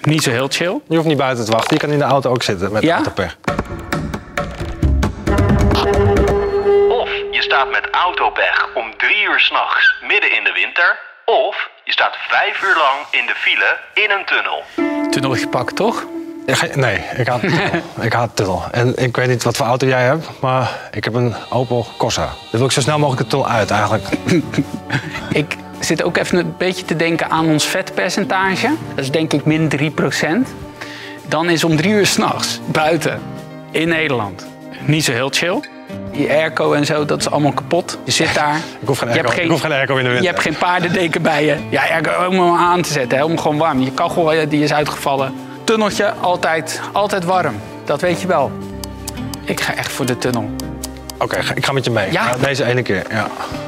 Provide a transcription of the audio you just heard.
Niet zo heel chill. Je hoeft niet buiten te wachten. Je kan in de auto ook zitten met autopech. Of je staat met autopech om 3 uur 's nachts midden in de winter. Of je staat 5 uur lang in de file in een tunnel. Tunnel gepakt, toch? Nee, ik haat tunnel. Ik haat tunnel. En ik weet niet wat voor auto jij hebt, maar ik heb een Opel Corsa. Dan wil ik zo snel mogelijk de tunnel uit eigenlijk. Ik zit ook even een beetje te denken aan ons vetpercentage. Dat is denk ik min 3%. Dan is om 3 uur 's nachts buiten in Nederland niet zo heel chill. Je airco en zo, dat is allemaal kapot. Je zit daar. Ik hoef geen airco in de winter. Je hebt geen paardendeken bij je. Ja, airco om hem aan te zetten, hè, om gewoon warm. Je kachel die is uitgevallen. Tunneltje, altijd warm. Dat weet je wel. Ik ga echt voor de tunnel. Oké, ik ga met je mee. Ja? Deze ene keer, ja.